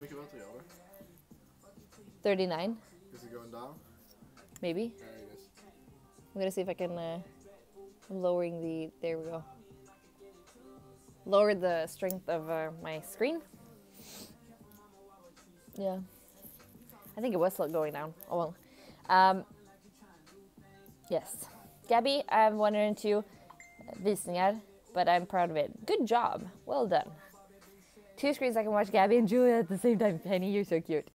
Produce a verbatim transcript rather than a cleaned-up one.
thirty-nine. Is it going down? Maybe. There it is. I'm gonna see if I can uh, I'm lowering the, there we go. Lower the strength of uh, my screen. Yeah. I think it was still going down. Oh well. Um, yes. Gabbie, I have one hundred two visningar, but I'm proud of it. Good job. Well done. Two screens I can watch Gabbie and Julia at the same time. Penny, you're so cute.